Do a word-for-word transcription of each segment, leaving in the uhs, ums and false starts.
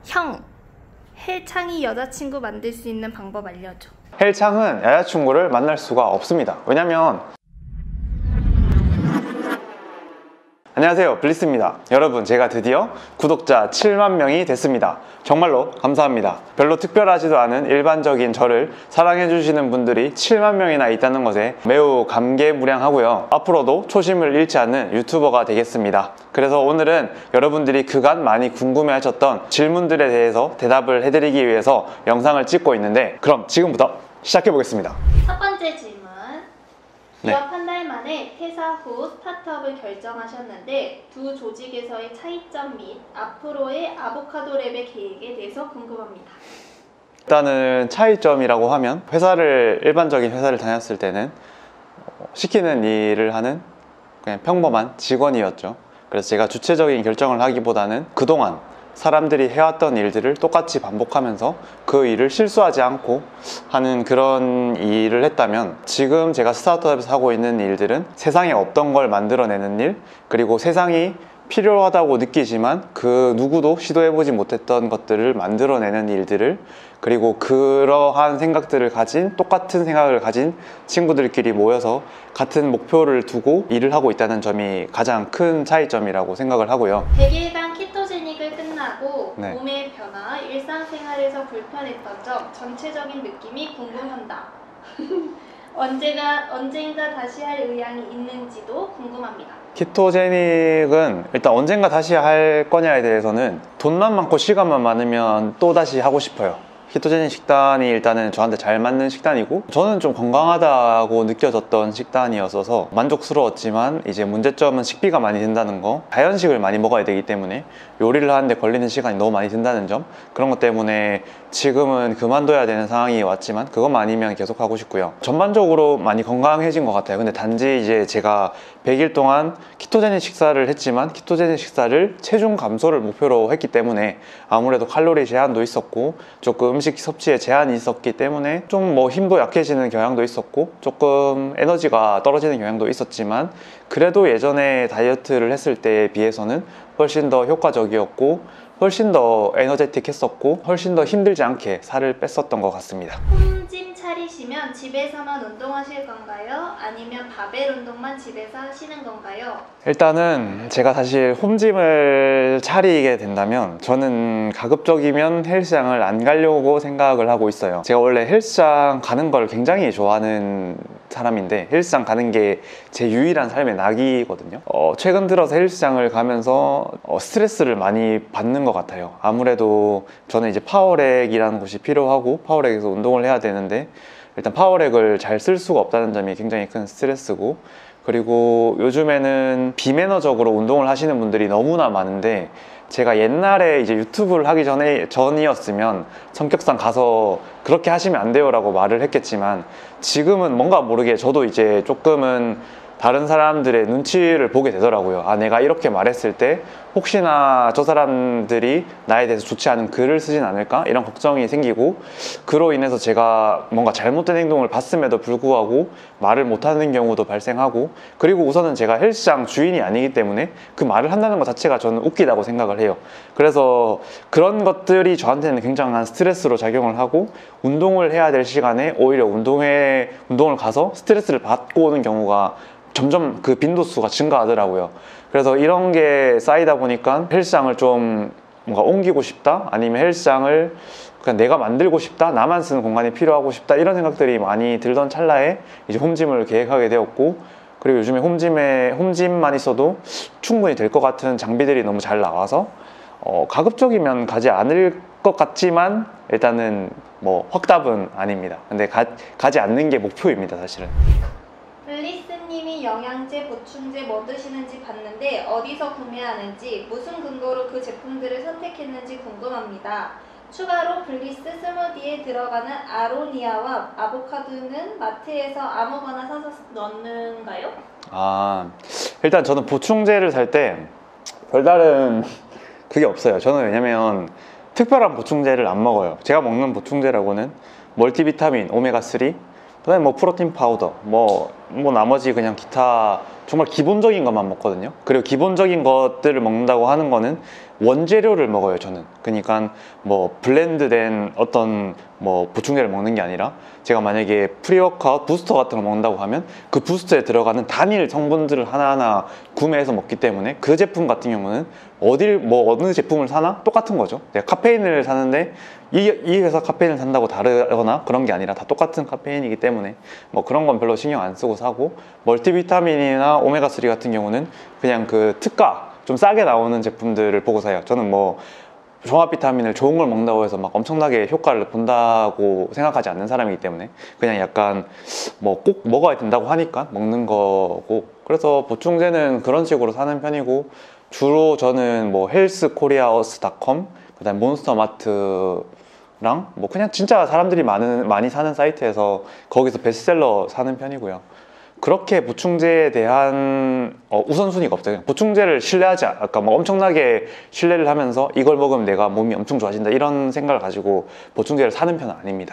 형, 헬창이 여자친구 만들 수 있는 방법 알려줘. 헬창은 여자친구를 만날 수가 없습니다. 왜냐면 안녕하세요, 블리스입니다. 여러분, 제가 드디어 구독자 칠만 명이 됐습니다. 정말로 감사합니다. 별로 특별하지도 않은 일반적인 저를 사랑해주시는 분들이 칠만 명이나 있다는 것에 매우 감개무량하고요. 앞으로도 초심을 잃지 않는 유튜버가 되겠습니다. 그래서 오늘은 여러분들이 그간 많이 궁금해하셨던 질문들에 대해서 대답을 해드리기 위해서 영상을 찍고 있는데, 그럼 지금부터 시작해보겠습니다. 첫 번째 질문. 네. 기업 한 달 만에 퇴사 후 스타트업을 결정하셨는데 두 조직에서의 차이점 및 앞으로의 아보카도 랩의 계획에 대해서 궁금합니다. 일단은 차이점이라고 하면, 회사를 일반적인 회사를 다녔을 때는 시키는 일을 하는 그냥 평범한 직원이었죠. 그래서 제가 주체적인 결정을 하기보다는 그동안 사람들이 해왔던 일들을 똑같이 반복하면서 그 일을 실수하지 않고 하는 그런 일을 했다면, 지금 제가 스타트업에서 하고 있는 일들은 세상에 없던 걸 만들어내는 일, 그리고 세상이 필요하다고 느끼지만 그 누구도 시도해보지 못했던 것들을 만들어내는 일들을, 그리고 그러한 생각들을 가진, 똑같은 생각을 가진 친구들끼리 모여서 같은 목표를 두고 일을 하고 있다는 점이 가장 큰 차이점이라고 생각을 하고요. 백 일간 키토제닉을 끝나고 네. 몸의 변화, 일상생활에서 불편했던 점, 전체적인 느낌이 궁금한다. 언제가, 언젠가 다시 할 의향이 있는지도 궁금합니다. 키토제닉은 일단 언젠가 다시 할 거냐에 대해서는 돈만 많고 시간만 많으면 또 다시 하고 싶어요. 키토제닉 식단이 일단은 저한테 잘 맞는 식단이고, 저는 좀 건강하다고 느껴졌던 식단이었어서 만족스러웠지만, 이제 문제점은 식비가 많이 든다는 거, 자연식을 많이 먹어야 되기 때문에 요리를 하는데 걸리는 시간이 너무 많이 든다는 점, 그런 것 때문에 지금은 그만둬야 되는 상황이 왔지만 그것만 아니면 계속 하고 싶고요. 전반적으로 많이 건강해진 것 같아요. 근데 단지 이제 제가 백 일 동안 키토제닉 식사를 했지만, 키토제닉 식사를 체중 감소를 목표로 했기 때문에 아무래도 칼로리 제한도 있었고 조금 음식 섭취에 제한이 있었기 때문에 좀 뭐 힘도 약해지는 경향도 있었고 조금 에너지가 떨어지는 경향도 있었지만, 그래도 예전에 다이어트를 했을 때에 비해서는 훨씬 더 효과적이었고 훨씬 더 에너제틱 했었고 훨씬 더 힘들지 않게 살을 뺐었던 것 같습니다. 홈짐 차리시면 집에서만 운동하실 건가요? 아니면 바벨 운동만 집에서 하시는 건가요? 일단은 제가 사실 홈짐을 차리게 된다면 저는 가급적이면 헬스장을 안 가려고 생각을 하고 있어요. 제가 원래 헬스장 가는 걸 굉장히 좋아하는 사람인데, 헬스장 가는 게 제 유일한 삶의 낙이거든요. 어, 최근 들어서 헬스장을 가면서 어, 스트레스를 많이 받는 것 같아요. 아무래도 저는 이제 파워렉이라는 곳이 필요하고 파워렉에서 운동을 해야 되는데, 일단 파워렉을 잘 쓸 수가 없다는 점이 굉장히 큰 스트레스고, 그리고 요즘에는 비매너적으로 운동을 하시는 분들이 너무나 많은데, 제가 옛날에 이제 유튜브를 하기 전에 전이었으면 성격상 가서 그렇게 하시면 안 돼요 라고 말을 했겠지만, 지금은 뭔가 모르게 저도 이제 조금은 다른 사람들의 눈치를 보게 되더라고요. 아, 내가 이렇게 말했을 때 혹시나 저 사람들이 나에 대해서 좋지 않은 글을 쓰진 않을까? 이런 걱정이 생기고, 그로 인해서 제가 뭔가 잘못된 행동을 봤음에도 불구하고 말을 못하는 경우도 발생하고, 그리고 우선은 제가 헬스장 주인이 아니기 때문에 그 말을 한다는 것 자체가 저는 웃기다고 생각을 해요. 그래서 그런 것들이 저한테는 굉장한 스트레스로 작용을 하고, 운동을 해야 될 시간에 오히려 운동에, 운동을 가서 스트레스를 받고 오는 경우가 점점 그 빈도수가 증가하더라고요. 그래서 이런 게 쌓이다 보니까 헬스장을 좀 뭔가 옮기고 싶다, 아니면 헬스장을 그냥 내가 만들고 싶다, 나만 쓰는 공간이 필요하고 싶다, 이런 생각들이 많이 들던 찰나에 이제 홈짐을 계획하게 되었고, 그리고 요즘에 홈짐에 홈짐만 있어도 충분히 될 것 같은 장비들이 너무 잘 나와서 어, 가급적이면 가지 않을 것 같지만 일단은 뭐 확답은 아닙니다. 근데 가, 가지 않는 게 목표입니다, 사실은. 블리스님이 영양제, 보충제 뭐 드시는지 봤는데 어디서 구매하는지, 무슨 근거로 그 제품들을 선택했는지 궁금합니다. 추가로 블리스 스무디에 들어가는 아로니아와 아보카도는 마트에서 아무거나 사서 넣는가요? 아, 일단 저는 보충제를 살 때 별다른 그게 없어요. 저는 왜냐면 특별한 보충제를 안 먹어요. 제가 먹는 보충제라고는 멀티비타민, 오메가삼, 그다음에 뭐 프로틴 파우더, 뭐, 뭐 나머지 그냥 기타 정말 기본적인 것만 먹거든요. 그리고 기본적인 것들을 먹는다고 하는 거는 원재료를 먹어요 저는. 그러니까 뭐 블렌드된 어떤 뭐 보충제를 먹는 게 아니라 제가 만약에 프리워크아웃 부스터 같은 걸 먹는다고 하면 그 부스터에 들어가는 단일 성분들을 하나하나 구매해서 먹기 때문에 그 제품 같은 경우는 어딜 뭐 어느 제품을 사나 똑같은 거죠. 내가 카페인을 사는데 이, 이 회사 카페인을 산다고 다르거나 그런 게 아니라 다 똑같은 카페인이기 때문에 뭐 그런 건 별로 신경 안 쓰고 사고, 멀티비타민이나 오메가삼 같은 경우는 그냥 그 특가 좀 싸게 나오는 제품들을 보고 사요. 저는 뭐 종합 비타민을 좋은 걸 먹는다고 해서 막 엄청나게 효과를 본다고 생각하지 않는 사람이기 때문에 그냥 약간 뭐 꼭 먹어야 된다고 하니까 먹는 거고, 그래서 보충제는 그런 식으로 사는 편이고, 주로 저는 뭐 헬스코리아어스.com, 그다음 몬스터마트랑 뭐 그냥 진짜 사람들이 많은, 많이 사는 사이트에서 거기서 베스트셀러 사는 편이고요. 그렇게 보충제에 대한 어, 우선순위가 없어요. 그냥 보충제를 신뢰하지, 아까 뭐 엄청나게 신뢰를 하면서 이걸 먹으면 내가 몸이 엄청 좋아진다 이런 생각을 가지고 보충제를 사는 편은 아닙니다.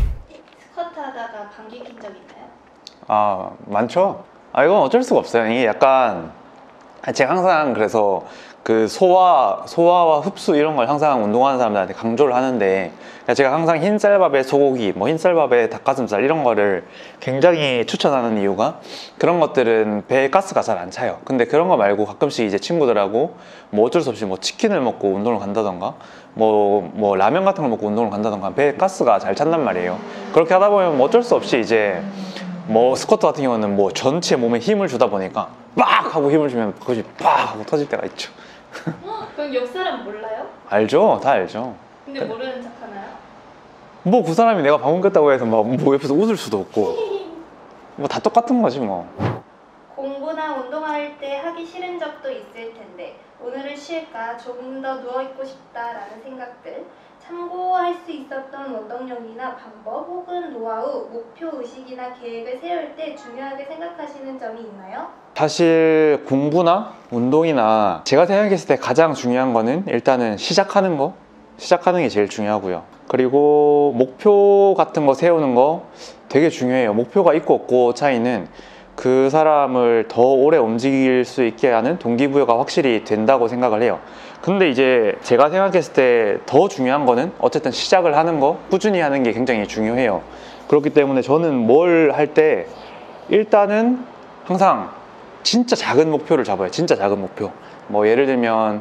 스쿼트 하다가 감기 낀 적 있나요? 아, 많죠. 아, 이건 어쩔 수가 없어요. 이게 약간 제가 항상 그래서 그 소화, 소화와 흡수 이런 걸 항상 운동하는 사람들한테 강조를 하는데, 제가 항상 흰쌀밥에 소고기, 뭐 흰쌀밥에 닭가슴살 이런 거를 굉장히 추천하는 이유가, 그런 것들은 배에 가스가 잘 안 차요. 근데 그런 거 말고 가끔씩 이제 친구들하고 뭐 어쩔 수 없이 뭐 치킨을 먹고 운동을 간다던가 뭐, 뭐 라면 같은 걸 먹고 운동을 간다던가 배에 가스가 잘 찬단 말이에요. 그렇게 하다 보면 뭐 어쩔 수 없이 이제 뭐 스쿼트 같은 경우는 뭐 전체 몸에 힘을 주다 보니까 빡 하고 힘을 주면 그것이 빡 하고 터질 때가 있죠. 어? 그럼 옆 사람 몰라요? 알죠? 다 알죠. 근데 모르는 척 하나요? 뭐 그 사람이 내가 방금 깼다고 해서 막 뭐 옆에서 웃을 수도 없고 뭐 다 똑같은 거지 뭐. 공부나 운동할 때 하기 싫은 적도 있을 텐데 오늘은 쉴까, 조금 더 누워있고 싶다라는 생각들, 참고할 수 있었던 원동력이나 방법 혹은 노하우, 목표 의식이나 계획을 세울 때 중요하게 생각하시는 점이 있나요? 사실 공부나 운동이나 제가 생각했을 때 가장 중요한 거는 일단은 시작하는 거, 시작하는 게 제일 중요하고요. 그리고 목표 같은 거 세우는 거 되게 중요해요. 목표가 있고 없고 차이는 그 사람을 더 오래 움직일 수 있게 하는 동기부여가 확실히 된다고 생각을 해요. 근데 이제 제가 생각했을 때 더 중요한 거는 어쨌든 시작을 하는 거, 꾸준히 하는 게 굉장히 중요해요. 그렇기 때문에 저는 뭘 할 때 일단은 항상 진짜 작은 목표를 잡아요. 진짜 작은 목표. 뭐 예를 들면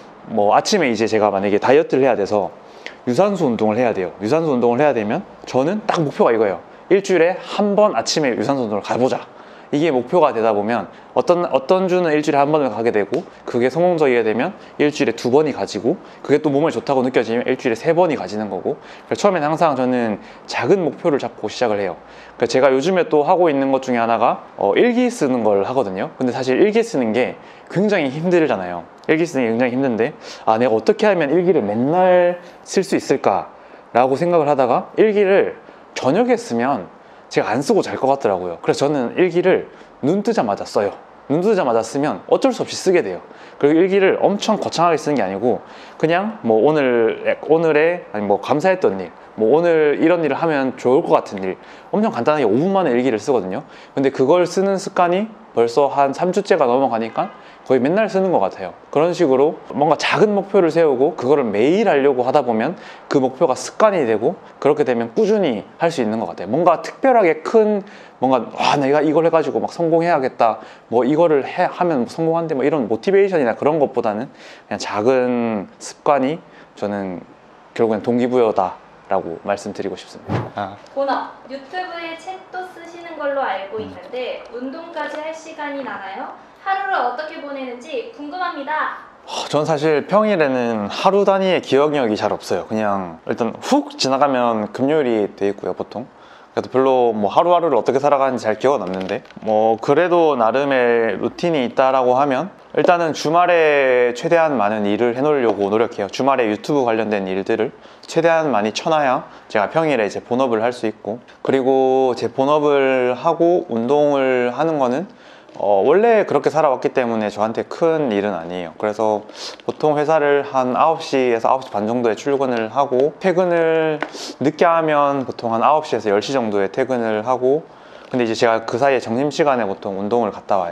뭐 아침에 이제 제가 만약에 다이어트를 해야 돼서 유산소 운동을 해야 돼요. 유산소 운동을 해야 되면 저는 딱 목표가 이거예요. 일주일에 한 번 아침에 유산소 운동을 가보자. 이게 목표가 되다 보면 어떤 어떤 주는 일주일에 한 번을 가게 되고, 그게 성공적이게 되면 일주일에 두 번이 가지고, 그게 또 몸에 좋다고 느껴지면 일주일에 세 번이 가지는 거고. 그래서 처음엔 항상 저는 작은 목표를 잡고 시작을 해요. 그래서 제가 요즘에 또 하고 있는 것 중에 하나가 어, 일기 쓰는 걸 하거든요. 근데 사실 일기 쓰는 게 굉장히 힘들잖아요. 일기 쓰는 게 굉장히 힘든데, 아 내가 어떻게 하면 일기를 맨날 쓸 수 있을까 라고 생각을 하다가 일기를 저녁에 쓰면 제가 안 쓰고 잘 것 같더라고요. 그래서 저는 일기를 눈 뜨자마자 써요. 눈 뜨자마자 쓰면 어쩔 수 없이 쓰게 돼요. 그리고 일기를 엄청 거창하게 쓰는 게 아니고 그냥 뭐 오늘, 오늘의 아니 뭐 감사했던 일, 뭐 오늘 이런 일을 하면 좋을 것 같은 일, 엄청 간단하게 오 분 만에 일기를 쓰거든요. 근데 그걸 쓰는 습관이 벌써 한 삼 주째가 넘어가니까 거의 맨날 쓰는 것 같아요. 그런 식으로 뭔가 작은 목표를 세우고 그거를 매일 하려고 하다 보면 그 목표가 습관이 되고, 그렇게 되면 꾸준히 할 수 있는 것 같아요. 뭔가 특별하게 큰 뭔가 와 내가 이걸 해가지고 막 성공해야겠다, 뭐 이거를 해, 하면 성공한대, 뭐 이런 모티베이션이나 그런 것보다는 그냥 작은 습관이 저는 결국엔 동기부여다 라고 말씀드리고 싶습니다. 아. 본업, 유튜브에 책도 쓰시는 걸로 알고 있는데 운동까지 할 시간이 나나요? 하루를 어떻게 보내는지 궁금합니다. 전 사실 평일에는 하루 단위의 기억력이 잘 없어요. 그냥 일단 훅 지나가면 금요일이 돼 있고요, 보통. 그래도 별로 뭐 하루하루를 어떻게 살아가는지 잘 기억은 없는데, 뭐 그래도 나름의 루틴이 있다라고 하면 일단은 주말에 최대한 많은 일을 해놓으려고 노력해요. 주말에 유튜브 관련된 일들을 최대한 많이 쳐놔야 제가 평일에 이제 본업을 할 수 있고, 그리고 제 본업을 하고 운동을 하는 거는 어, 원래 그렇게 살아왔기 때문에 저한테 큰 일은 아니에요. 그래서 보통 회사를 한 아홉 시에서 아홉 시 반 정도에 출근을 하고, 퇴근을 늦게 하면 보통 한 아홉 시에서 열 시 정도에 퇴근을 하고, 근데 이제 제가 그 사이에 점심시간에 보통 운동을 갔다 와요.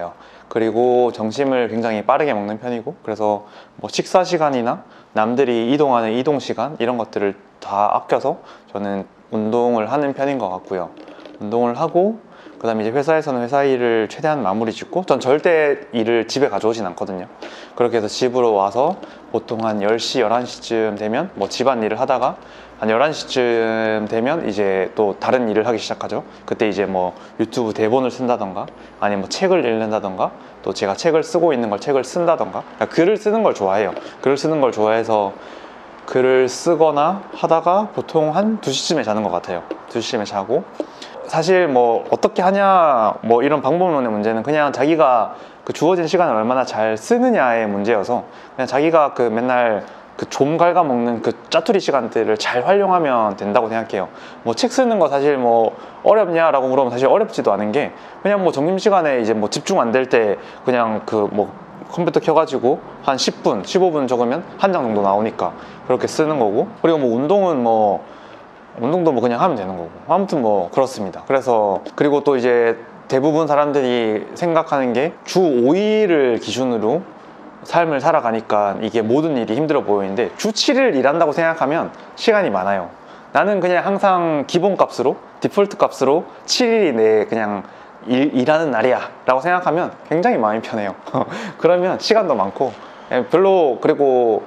그리고 점심을 굉장히 빠르게 먹는 편이고, 그래서 뭐 식사 시간이나 남들이 이동하는 이동 시간 이런 것들을 다 아껴서 저는 운동을 하는 편인 것 같고요. 운동을 하고 그 다음에 이제 회사에서는 회사 일을 최대한 마무리 짓고, 전 절대 일을 집에 가져오진 않거든요. 그렇게 해서 집으로 와서 보통 한 열 시, 열한 시쯤 되면 뭐 집안일을 하다가 한 열한 시쯤 되면 이제 또 다른 일을 하기 시작하죠. 그때 이제 뭐 유튜브 대본을 쓴다던가 아니면 뭐 책을 읽는다던가, 또 제가 책을 쓰고 있는 걸 책을 쓴다던가, 글을 쓰는 걸 좋아해요. 글을 쓰는 걸 좋아해서 글을 쓰거나 하다가 보통 한 두 시쯤에 자는 것 같아요. 두 시쯤에 자고, 사실 뭐 어떻게 하냐 뭐 이런 방법론의 문제는 그냥 자기가 그 주어진 시간을 얼마나 잘 쓰느냐의 문제여서, 그냥 자기가 그 맨날 그 좀 갉아먹는 그 짜투리 시간들을 잘 활용하면 된다고 생각해요. 뭐 책 쓰는 거 사실 뭐 어렵냐라고 물어보면 사실 어렵지도 않은 게, 그냥 뭐 점심시간에 이제 뭐 집중 안 될 때 그냥 그 뭐 컴퓨터 켜가지고 한 십 분, 십오 분 적으면 한 장 정도 나오니까 그렇게 쓰는 거고, 그리고 뭐 운동은 뭐 운동도 뭐 그냥 하면 되는 거고, 아무튼 뭐 그렇습니다. 그래서 그리고 또 이제 대부분 사람들이 생각하는 게 주 오 일을 기준으로 삶을 살아가니까 이게 모든 일이 힘들어 보이는데, 주 칠 일 일한다고 생각하면 시간이 많아요. 나는 그냥 항상 기본값으로 디폴트 값으로 칠 일이 내 그냥 일, 일하는 날이야 라고 생각하면 굉장히 마음이 편해요. 그러면 시간도 많고 별로, 그리고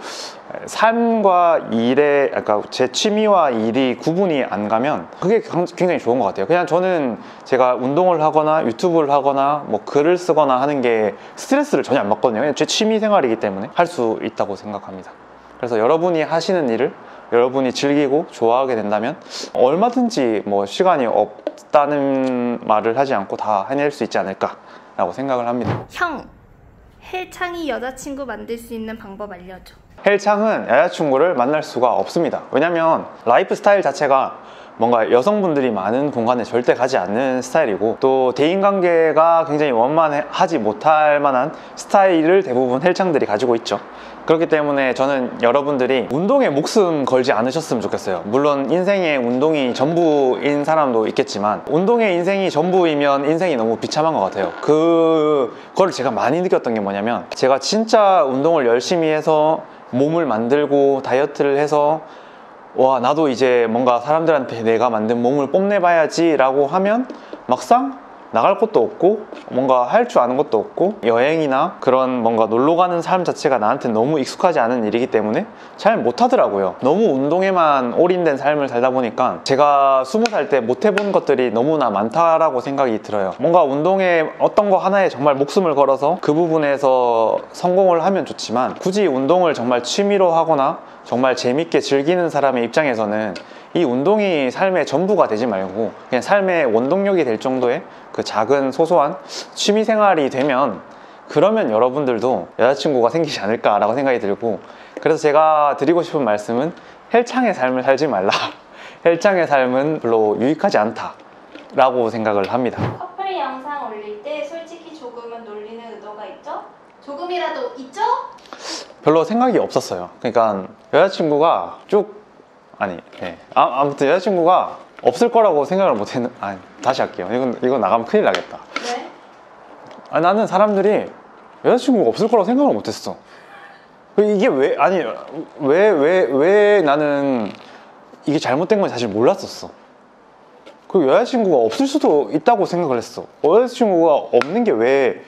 삶과 일에, 그러니까 제 취미와 일이 구분이 안 가면 그게 굉장히 좋은 것 같아요. 그냥 저는 제가 운동을 하거나 유튜브를 하거나 뭐 글을 쓰거나 하는 게 스트레스를 전혀 안 받거든요. 그냥 제 취미 생활이기 때문에 할 수 있다고 생각합니다. 그래서 여러분이 하시는 일을 여러분이 즐기고 좋아하게 된다면 얼마든지 뭐 시간이 없다는 말을 하지 않고 다 해낼 수 있지 않을까 라고 생각을 합니다. 형, 헬창이 여자친구 만들 수 있는 방법 알려줘. 헬창은 여자친구를 만날 수가 없습니다. 왜냐면 라이프 스타일 자체가 뭔가 여성분들이 많은 공간에 절대 가지 않는 스타일이고, 또 대인관계가 굉장히 원만하지 못할 만한 스타일을 대부분 헬창들이 가지고 있죠. 그렇기 때문에 저는 여러분들이 운동에 목숨 걸지 않으셨으면 좋겠어요. 물론 인생에 운동이 전부인 사람도 있겠지만, 운동에 인생이 전부이면 인생이 너무 비참한 것 같아요. 그거를 제가 많이 느꼈던 게 뭐냐면, 제가 진짜 운동을 열심히 해서 몸을 만들고 다이어트를 해서 와, 나도 이제 뭔가 사람들한테 내가 만든 몸을 뽐내봐야지 라고 하면 막상 나갈 곳도 없고 뭔가 할 줄 아는 것도 없고, 여행이나 그런 뭔가 놀러 가는 삶 자체가 나한테 너무 익숙하지 않은 일이기 때문에 잘 못하더라고요. 너무 운동에만 올인된 삶을 살다 보니까 제가 스무 살 때 못해본 것들이 너무나 많다라고 생각이 들어요. 뭔가 운동에 어떤 거 하나에 정말 목숨을 걸어서 그 부분에서 성공을 하면 좋지만, 굳이 운동을 정말 취미로 하거나 정말 재밌게 즐기는 사람의 입장에서는 이 운동이 삶의 전부가 되지 말고 그냥 삶의 원동력이 될 정도의 그 작은 소소한 취미 생활이 되면, 그러면 여러분들도 여자친구가 생기지 않을까라고 생각이 들고, 그래서 제가 드리고 싶은 말씀은 헬창의 삶을 살지 말라. 헬창의 삶은 별로 유익하지 않다 라고 생각을 합니다. 커플 영상 올릴 때 솔직히 조금은 놀리는 의도가 있죠? 조금이라도 있죠? 별로 생각이 없었어요. 그러니까 여자친구가 쭉 아니 네. 아, 아무튼 여자친구가 없을 거라고 생각을 못했는. 아니 다시 할게요. 이건 이건 나가면 큰일 나겠다. 네? 아니, 나는 사람들이 여자친구가 없을 거라고 생각을 못했어. 이게 왜, 아니 왜 왜 왜 나는 이게 잘못된 건 사실 몰랐었어. 그 여자친구가 없을 수도 있다고 생각을 했어. 여자친구가 없는 게 왜,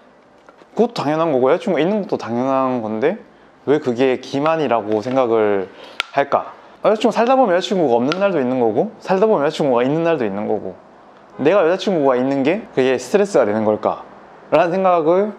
그것도 당연한 거고 여자친구가 있는 것도 당연한 건데 왜 그게 기만이라고 생각을 할까? 여자친구 살다 보면 여자친구가 없는 날도 있는 거고, 살다 보면 여자친구가 있는 날도 있는 거고, 내가 여자친구가 있는 게 그게 스트레스가 되는 걸까? 라는 생각을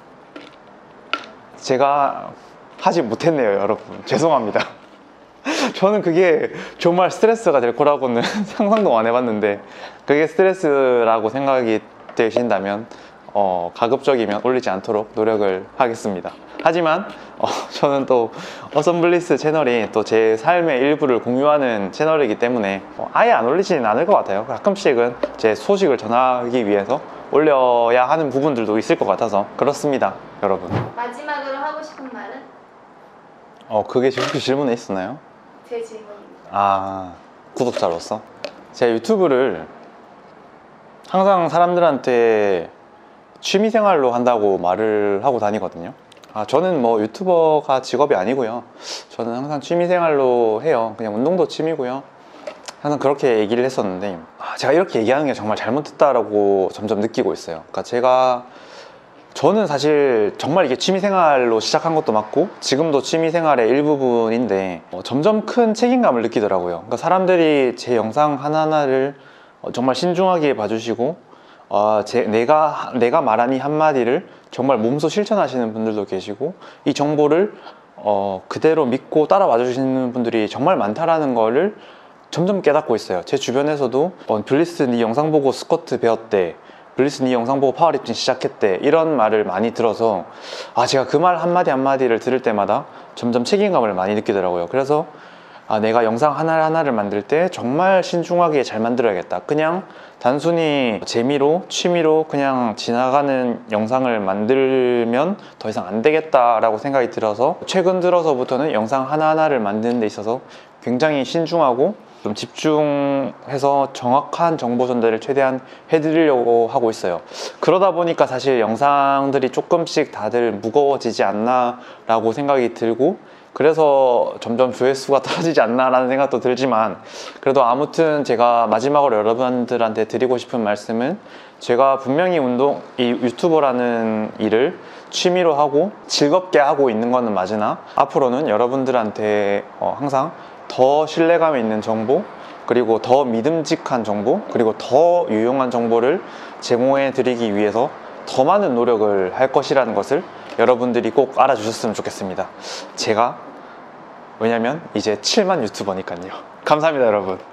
제가 하지 못했네요, 여러분. 죄송합니다. 저는 그게 정말 스트레스가 될 거라고는 상상도 안 해봤는데, 그게 스트레스라고 생각이 되신다면 어, 가급적이면 올리지 않도록 노력을 하겠습니다. 하지만 어, 저는 또 어썸블리스 채널이 또 제 삶의 일부를 공유하는 채널이기 때문에 어, 아예 안 올리지는 않을 것 같아요. 가끔씩은 제 소식을 전하기 위해서 올려야 하는 부분들도 있을 것 같아서 그렇습니다, 여러분. 마지막으로 하고 싶은 말은? 어, 그게 혹시 질문에 있었나요? 제 질문입니다. 아, 구독자로서 제가 유튜브를 항상 사람들한테 취미생활로 한다고 말을 하고 다니거든요. 아, 저는 뭐 유튜버가 직업이 아니고요. 저는 항상 취미생활로 해요. 그냥 운동도 취미고요. 항상 그렇게 얘기를 했었는데, 아, 제가 이렇게 얘기하는 게 정말 잘못됐다라고 점점 느끼고 있어요. 그러니까 제가 저는 사실 정말 이게 취미생활로 시작한 것도 맞고 지금도 취미생활의 일부분인데 어, 점점 큰 책임감을 느끼더라고요. 그러니까 사람들이 제 영상 하나하나를 어, 정말 신중하게 봐주시고 어, 제, 내가, 내가 말한 이 한마디를 정말 몸소 실천하시는 분들도 계시고 이 정보를 어, 그대로 믿고 따라와 주시는 분들이 정말 많다라는 거를 점점 깨닫고 있어요. 제 주변에서도 어, 블리스 네 영상 보고 스쿼트 배웠대, 블리스 네 영상 보고 파워리프팅 시작했대, 이런 말을 많이 들어서 아, 제가 그 말 한마디 한마디를 들을 때마다 점점 책임감을 많이 느끼더라고요. 그래서 아, 내가 영상 하나하나를 만들 때 정말 신중하게 잘 만들어야겠다. 그냥 단순히 재미로, 취미로 그냥 지나가는 영상을 만들면 더 이상 안 되겠다라고 생각이 들어서 최근 들어서부터는 영상 하나하나를 만드는 데 있어서 굉장히 신중하고 좀 집중해서 정확한 정보 전달을 최대한 해드리려고 하고 있어요. 그러다 보니까 사실 영상들이 조금씩 다들 무거워지지 않나 라고 생각이 들고, 그래서 점점 조회수가 떨어지지 않나 라는 생각도 들지만, 그래도 아무튼 제가 마지막으로 여러분들한테 드리고 싶은 말씀은, 제가 분명히 운동, 이 유튜버라는 일을 취미로 하고 즐겁게 하고 있는 거는 맞으나 앞으로는 여러분들한테 어, 항상 더 신뢰감 있는 정보, 그리고 더 믿음직한 정보, 그리고 더 유용한 정보를 제공해 드리기 위해서 더 많은 노력을 할 것이라는 것을 여러분들이 꼭 알아주셨으면 좋겠습니다. 제가 왜냐면 이제 칠만 유튜버니까요. 감사합니다, 여러분.